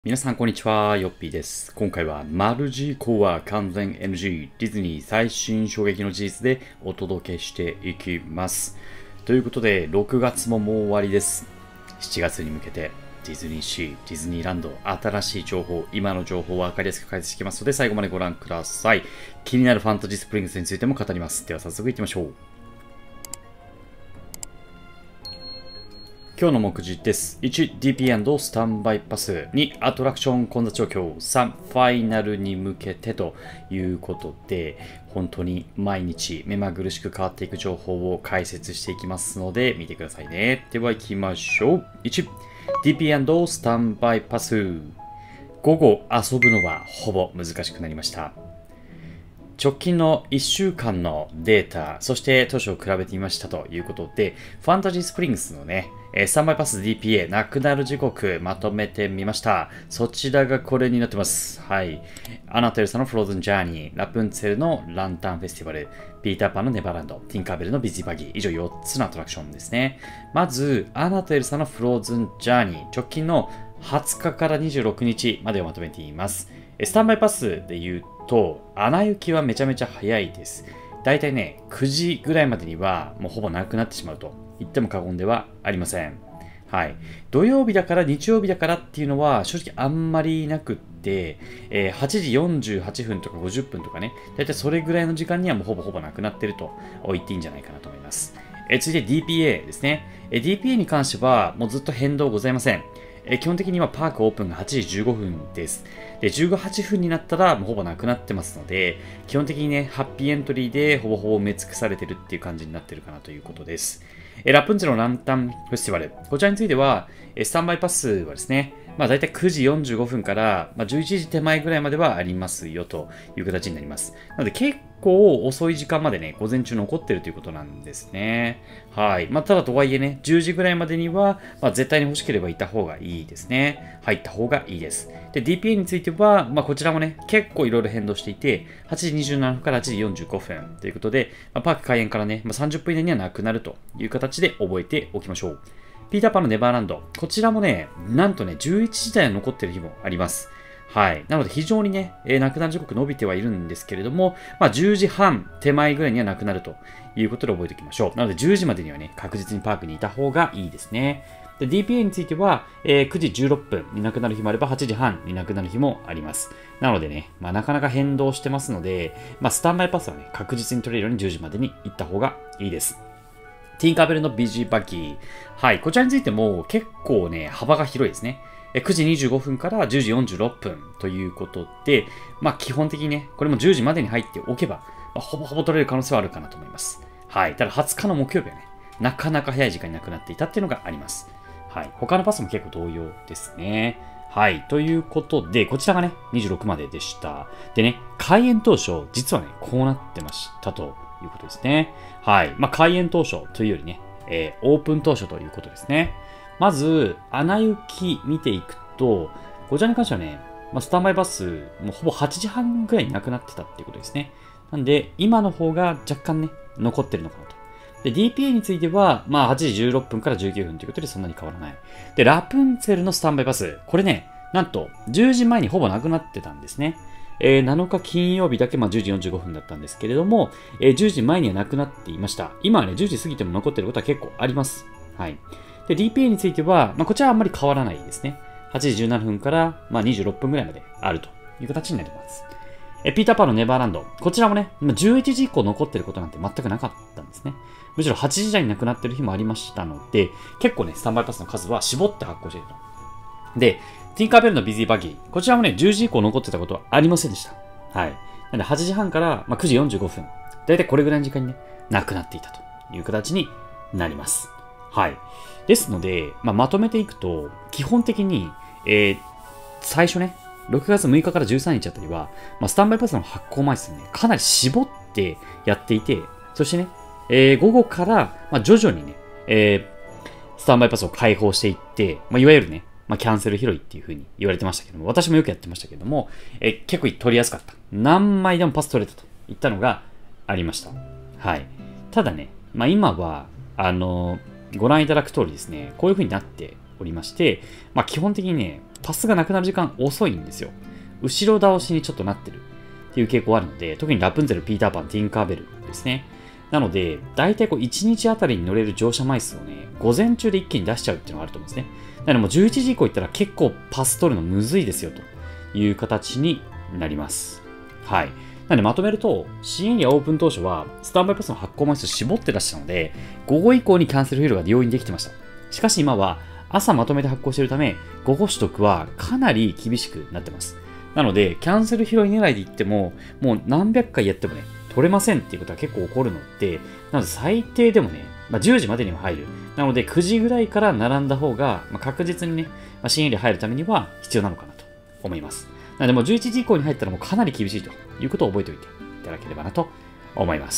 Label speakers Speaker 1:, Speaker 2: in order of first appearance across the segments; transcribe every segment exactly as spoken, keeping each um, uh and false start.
Speaker 1: 皆さん、こんにちは。ヨッピーです。今回は、マルジーコア完全 エヌジー ディズニー最新衝撃の事実でお届けしていきます。ということで、ろくがつももう終わりです。しちがつに向けて、ディズニーシー、ディズニーランド、新しい情報、今の情報を分かりやすく解説していきますので、最後までご覧ください。気になるファンタジースプリングスについても語ります。では、早速いってみましょう。今日の目次です。いち、ディーピー スタンバイパス。に、アトラクション混雑状況。さん、ファイナルに向けてということで、本当に毎日目まぐるしく変わっていく情報を解説していきますので、見てくださいね。では行きましょう。いち、ディーピー スタンバイパス。午後遊ぶのはほぼ難しくなりました。直近のいっしゅうかんのデータ、そして当初を比べてみましたということで、ファンタジースプリングスのね、スタンバイパス ディーピーエー なくなる時刻まとめてみました。そちらがこれになってます。はい。アナとエルサのフローズンジャーニー、ラプンツェルのランタンフェスティバル、ピーターパンのネバーランド、ティンカーベルのビジーバギー、以上よっつのアトラクションですね。まず、アナとエルサのフローズンジャーニー、直近のはつかからにじゅうろくにちまでをまとめています。スタンバイパスで言うと、アナ雪はめちゃめちゃ早いです。だいたいね、くじぐらいまでにはもうほぼなくなってしまうと言っても過言ではありません。はい。土曜日だから日曜日だからっていうのは正直あんまりなくって、えー、はちじよんじゅうはっぷんとかごじゅっぷんとかね、だいたいそれぐらいの時間にはもうほぼほぼなくなってると言っていいんじゃないかなと思います。えー、続いて ディーピーエー ですね。えー、ディーピーエー に関してはもうずっと変動ございません。えー、基本的にはパークオープンがはちじじゅうごふんです。で、じゅうご、はっぷんになったらもうほぼなくなってますので、基本的にね、ハッピーエントリーでほぼほぼ埋め尽くされてるっていう感じになってるかなということです。えラプンツェルのランタンフェスティバル。こちらについては、スタンバイパスはですね、まあ大体くじよんじゅうごふんから、まあ、じゅういちじ手前ぐらいまではありますよという形になります。なので結構遅い時間までね、午前中残ってるということなんですね。はい。まあただとはいえね、じゅうじぐらいまでには、まあ絶対に欲しければいた方がいいですね。入った方がいいです。で、ディーピーエー については、まあこちらもね、結構いろいろ変動していて、はちじにじゅうななふんからはちじよんじゅうごふんということで、まあ、パーク開園からね、まあ、さんじゅっぷん以内にはなくなるという形で覚えておきましょう。ピーターパンのネバーランド。こちらもね、なんとね、じゅういちじ台残ってる日もあります。はい。なので非常にね、えー、亡くなる時刻伸びてはいるんですけれども、まあじゅうじはん手前ぐらいにはなくなるということで覚えておきましょう。なのでじゅうじまでにはね、確実にパークにいた方がいいですね。で ディーピーエー については、えー、くじじゅうろっぷんになくなる日もあればはちじはんになくなる日もあります。なのでね、まあ、なかなか変動してますので、まあ、スタンバイパスはね、確実に取れるようにじゅうじまでに行った方がいいです。ティンカーベルのビジーバギー。はい、こちらについても結構ね、幅が広いですね。くじにじゅうごふんからじゅうじよんじゅうろっぷんということで、まあ基本的にね、これもじゅうじまでに入っておけば、まあ、ほぼほぼ取れる可能性はあるかなと思います。はい。ただはつかの木曜日はね、なかなか早い時間になくなっていたっていうのがあります。はい。他のパスも結構同様ですね。はい。ということで、こちらがね、にじゅうろくまででした。でね、開園当初、実はね、こうなってましたということですね。はい。まあ、開園当初というよりね、えー、オープン当初ということですね。まず、アナ雪見ていくと、こちらに関してはね、まあ、スタンバイバス、もうほぼはちじはんぐらいになくなってたっていうことですね。なんで、今の方が若干ね、残ってるのかなと。で、ディーピーエー については、まあ、はちじじゅうろっぷんからじゅうきゅうふんということでそんなに変わらない。で、ラプンツェルのスタンバイバス。これね、なんと、じゅうじまえにほぼなくなってたんですね。えー、なのか金曜日だけ、まあ、じゅうじよんじゅうごふんだったんですけれども、えー、じゅうじまえにはなくなっていました。今はね、じゅうじ過ぎても残ってることは結構あります。はい。で、ディーピーエー については、まあ、こちらはあんまり変わらないですね。はちじじゅうななふんから、まあ、にじゅうろっぷんぐらいまであるという形になります。え、ピーターパンのネバーランド。こちらもね、じゅういちじ以降残ってることなんて全くなかったんですね。むしろはちじ台になくなってる日もありましたので、結構ね、スタンバイパスの数は絞って発行していると。で、ティンカーベルのビジーバギー。こちらもね、じゅうじ以降残ってたことはありませんでした。はい。なので、はちじはんから、まあ、くじよんじゅうごふん。だいたいこれぐらいの時間にね、なくなっていたという形になります。はい。ですので、まあ、まとめていくと、基本的に、えー、最初ね、ろくがつむいかからじゅうさんにちあたりは、まあ、スタンバイパスの発行枚数ね、かなり絞ってやっていて、そしてね、えー、午後から、まあ、徐々にね、えー、スタンバイパスを開放していって、まあ、いわゆるね、まあ、キャンセル拾いっていう風に言われてましたけども、私もよくやってましたけども、えー、結構取りやすかった。何枚でもパス取れたといったのがありました。はい。ただね、まあ、今は、あのー、ご覧いただく通りですね、こういう風になっておりまして、まあ基本的にね、パスがなくなる時間遅いんですよ。後ろ倒しにちょっとなってるっていう傾向あるので、特にラプンツェル、ピーターパン、ティンカーベルですね。なので、大体こういちにちあたりに乗れる乗車枚数をね、午前中で一気に出しちゃうっていうのがあると思うんですね。なのでもうじゅういちじ以降行ったら結構パス取るのむずいですよという形になります。はい。なのでまとめると、新エリアオープン当初は、スタンバイパスの発行枚数絞って出したので、午後以降にキャンセルフィールが容易にできてました。しかし今は、朝まとめて発行しているため、午後取得はかなり厳しくなってます。なので、キャンセル拾い狙いで言っても、もう何百回やってもね、取れませんっていうことは結構起こるので、なので最低でもね、まあ、じゅうじまでには入る。なのでくじぐらいから並んだ方が、まあ、確実にね、まあ、新エリア入るためには必要なのかなと思います。なのでもうじゅういちじ以降に入ったらもうかなり厳しいということを覚えておいていただければなと思います。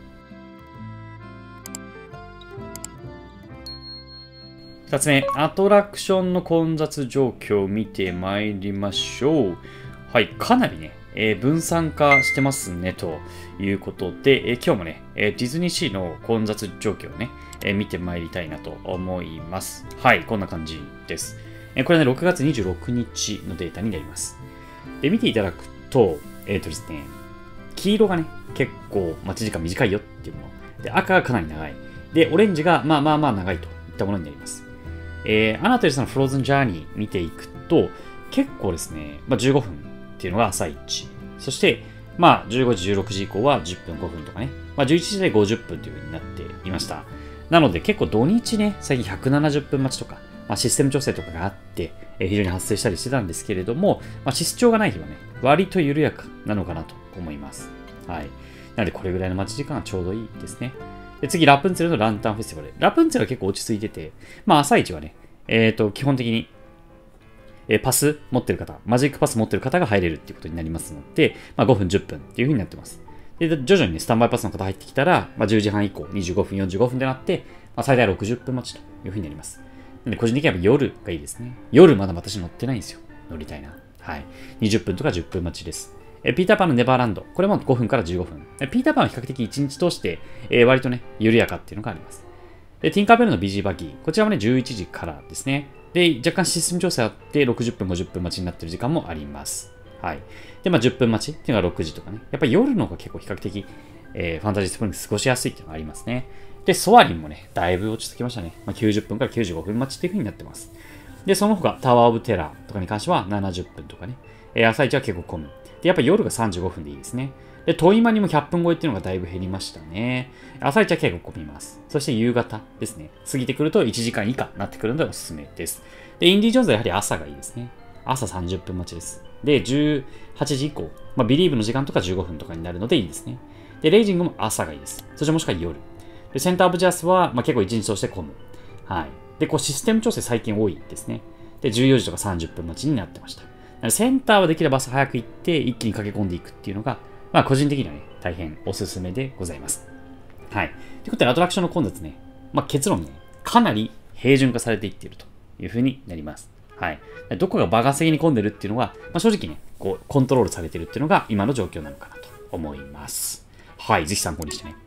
Speaker 1: ふたつめ、アトラクションの混雑状況を見てまいりましょう。はい、かなりね、えー、分散化してますね、ということで、えー、今日もね、えー、ディズニーシーの混雑状況をね、えー、見てまいりたいなと思います。はい、こんな感じです。えー、これね、ろくがつにじゅうろくにちのデータになります。で、見ていただくと、えっとですね、黄色がね、結構待ち時間短いよっていうもの。で、赤がかなり長い。で、オレンジがまあまあまあ長いといったものになります。えー、アナとエルサのフローズンジャーニー見ていくと、結構ですね、まあ、じゅうごふんっていうのが朝一。そして、まあ、じゅうごじ、じゅうろくじ以降はじゅっぷん、ごふんとかね。まあ、じゅういちじでごじゅっぷんという風になっていました。なので、結構土日ね、最近ひゃくななじゅっぷん待ちとか、まあ、システム調整とかがあって、えー、非常に発生したりしてたんですけれども、まあ、シス調がない日はね、割と緩やかなのかなと思います。はい。なので、これぐらいの待ち時間はちょうどいいですね。で、次、ラプンツェルのランタンフェスティバル。ラプンツェルは結構落ち着いてて、まあ、朝一はね、えっと、基本的に、えー、パス持ってる方、マジックパス持ってる方が入れるっていうことになりますので、まあ、ごふん、じゅっぷんっていう風になってます。で、徐々にね、スタンバイパスの方入ってきたら、まあ、じゅうじはん以降、にじゅうごふん、よんじゅうごふんでなって、まあ、最大ろくじゅっぷん待ちという風になります。なので、個人的には夜がいいですね。夜まだ私乗ってないんですよ。乗りたいな。はい。にじゅっぷんとかじゅっぷん待ちです。えピーターパンのネバーランド。これもごふんからじゅうごふん。ピーターパンは比較的いちにち通して、えー、割とね、緩やかっていうのがあります。で、ティンカーベルのビジーバギー。こちらもね、じゅういちじからですね。で、若干システム調整あって、ろくじゅっぷん、ごじゅっぷん待ちになってる時間もあります。はい。で、まあ、じゅっぷん待ちっていうのがろくじとかね。やっぱり夜の方が結構比較的、えー、ファンタジースプリング過ごしやすいっていうのがありますね。で、ソアリンもね、だいぶ落ち着きましたね。まあ、きゅうじゅっぷんからきゅうじゅうごふん待ちっていう風になってます。で、その他、タワーオブテラーとかに関してはななじゅっぷんとかね。えー、朝一は結構混む。で、やっぱ夜がさんじゅうごふんでいいですね。で、トイマにもひゃっぷん超えっていうのがだいぶ減りましたね。朝一は結構混みます。そして夕方ですね。過ぎてくるといちじかん以下になってくるのでおすすめです。で、インディ・ジョーンズはやはり朝がいいですね。朝さんじゅっぷん待ちです。で、じゅうはちじ以降、まあ、ビリーブの時間とかじゅうごふんとかになるのでいいですね。で、レイジングも朝がいいです。そしてもしくは夜。で、センターオブジャスは、まあ、結構一日として混む。はい。で、こうシステム調整最近多いですね。で、じゅうよじとかさんじゅっぷん待ちになってました。センターはできれば朝早く行って一気に駆け込んでいくっていうのが、まあ個人的にはね、大変おすすめでございます。はい。ということで、アトラクションの混雑ね、まあ結論ね、かなり平準化されていっているというふうになります。はい。どこが場稼ぎに混んでるっていうのは、まあ、正直ね、こう、コントロールされてるっていうのが今の状況なのかなと思います。はい。ぜひ参考にしてね。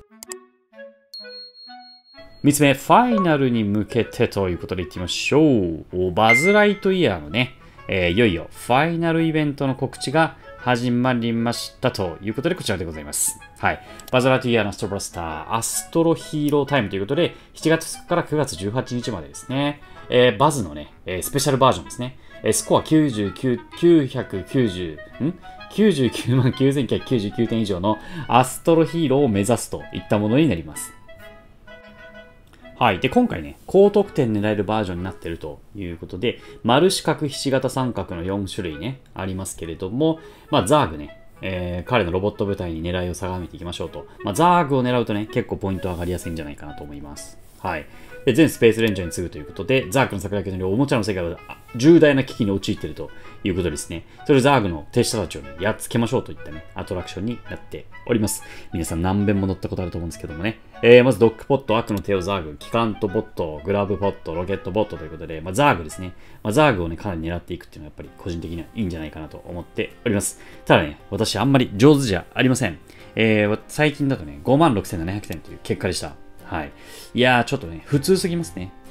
Speaker 1: みっつめ、ファイナルに向けてということでいってみましょう。バズ・ライトイヤーのね、えー、いよいよファイナルイベントの告知が始まりましたということでこちらでございます。はい。バズ・ライトイヤーのアストロブラスター、アストロヒーロータイムということで、しちがつふつかからくがつじゅうはちにちまでですね、えー、バズのね、えー、スペシャルバージョンですね。えー、スコアきゅうじゅうきゅう、きゅうひゃくきゅうじゅう、ん ?きゅうじゅうきゅうまんきゅうせんきゅうひゃくきゅうじゅうきゅうてん以上のアストロヒーローを目指すといったものになります。はい。で、今回ね、高得点狙えるバージョンになっているということで、丸四角、ひし形、三角のよん種類ね、ありますけれども、まあ、ザーグね、えー、彼のロボット部隊に狙いを定めていきましょうと。まあ、ザーグを狙うとね、結構ポイント上がりやすいんじゃないかなと思います。はい。で、全スペースレンジャーに次ぐということで、ザーグの桜木の量、おもちゃの世界は重大な危機に陥っているということですね。それをザーグの手下たちを、ね、やっつけましょうといったね、アトラクションになっております。皆さん何遍も乗ったことあると思うんですけどもね。えー、まずドッグポット、悪の手をザーグ、機関トボット、グラブポット、ロケットボットということで、まあ、ザーグですね。まあ、ザーグをね、かなり狙っていくっていうのはやっぱり個人的にはいいんじゃないかなと思っております。ただね、私あんまり上手じゃありません。えー、最近だとね、ごまんろくせんななひゃくてんという結果でした。はい。いやー、ちょっとね、普通すぎますね。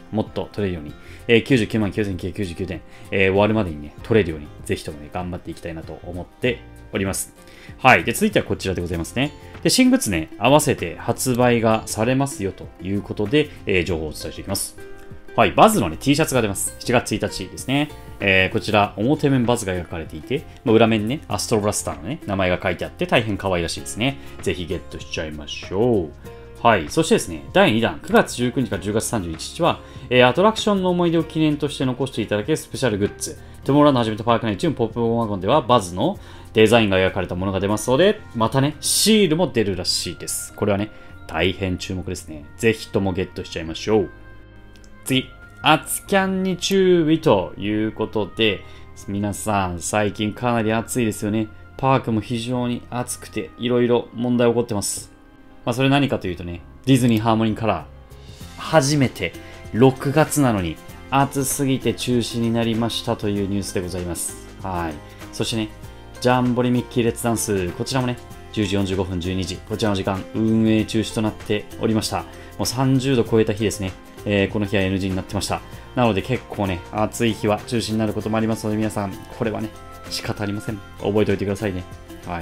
Speaker 1: もっと取れるように、えー、きゅうじゅうきゅうまんきゅうせんきゅうひゃくきゅうじゅうきゅうてん、えー、終わるまでにね、取れるように、ぜひともね、頑張っていきたいなと思っております。はい。で、続いてはこちらでございますね。で、新グッズね、合わせて発売がされますよということで、えー、情報をお伝えしていきます。はい。バズのね、T シャツが出ます。しちがつついたちですね。えー、こちら、表面バズが描かれていて、まあ、裏面にね、アストロブラスターのね、名前が書いてあって、大変可愛らしいですね。ぜひゲットしちゃいましょう。はい。そしてですね、だいにだん、くがつじゅうくにちからじゅうがつさんじゅういちにちは、えー、アトラクションの思い出を記念として残していただけるスペシャルグッズ。トゥモローランドはじめとパーク内チューンポップコーンワゴンでは、バズのデザインが描かれたものが出ますので、またね、シールも出るらしいです。これはね、大変注目ですね。ぜひともゲットしちゃいましょう。次。暑キャンに注意ということで、皆さん、最近かなり暑いですよね。パークも非常に暑くて、いろいろ問題起こってます。まあ、それ何かというとね、ディズニーハーモニーカラー、初めてろくがつなのに暑すぎて中止になりましたというニュースでございます。はい。そしてね、ジャンボリミッキーレッツダンス、こちらもね、じゅうじよんじゅうごふん、じゅうにじ、こちらの時間、運営中止となっておりました。もうさんじゅうど超えた日ですね。えー、この日は エヌジー になってました。なので結構ね、暑い日は中止になることもありますので、皆さん、これはね、仕方ありません。覚えておいてくださいね。はい。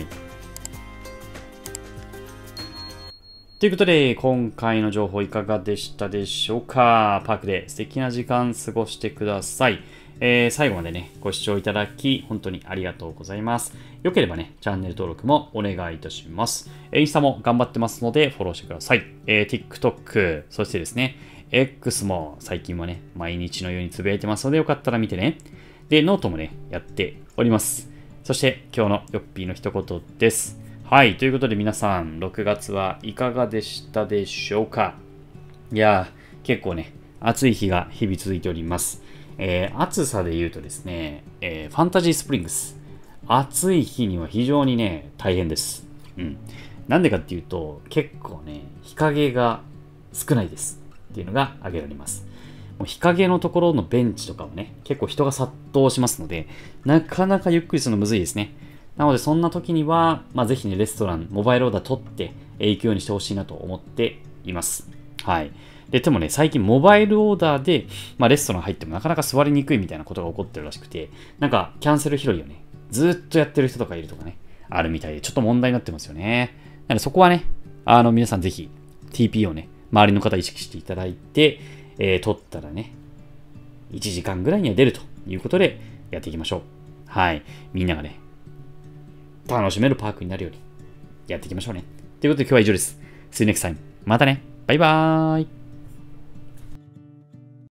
Speaker 1: ということで、今回の情報いかがでしたでしょうか？パークで素敵な時間過ごしてください。えー、最後までね、ご視聴いただき、本当にありがとうございます。よければね、チャンネル登録もお願いいたします。インスタも頑張ってますので、フォローしてください。えー、TikTok、そしてですね、X も最近はね、毎日のようにつぶやいてますので、よかったら見てね。で、ノートもね、やっております。そして、今日のヨッピーの一言です。はい。ということで皆さん、ろくがつはいかがでしたでしょうか？いやー、結構ね、暑い日が日々続いております。えー、暑さで言うとですね、えー、ファンタジースプリングス。暑い日には非常にね、大変です。うん。なんでかっていうと、結構ね、日陰が少ないです。っていうのが挙げられます。もう日陰のところのベンチとかもね、結構人が殺到しますので、なかなかゆっくりするのむずいですね。なので、そんな時には、まあ、ぜひね、レストラン、モバイルオーダー取って、行くようにしてほしいなと思っています。はい。で、でもね、最近モバイルオーダーで、まあ、レストラン入ってもなかなか座りにくいみたいなことが起こってるらしくて、なんか、キャンセル拾いをね、ずっとやってる人とかいるとかね、あるみたいで、ちょっと問題になってますよね。なので、そこはね、あの、皆さんぜひ、ティーピー をね、周りの方意識していただいて、えー、取ったらね、いちじかんぐらいには出るということでやっていきましょう。はい。みんながね、楽しめるパークになるようにやっていきましょうね。ということで今日は以上です。See you next time. またね。バイバーイ。